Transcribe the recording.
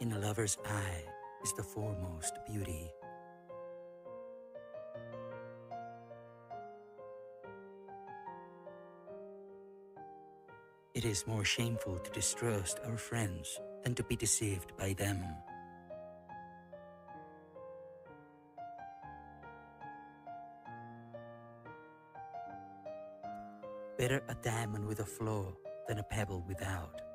In a lover's eye is the foremost beauty. It is more shameful to distrust our friends than to be deceived by them. Better a diamond with a flaw than a pebble without.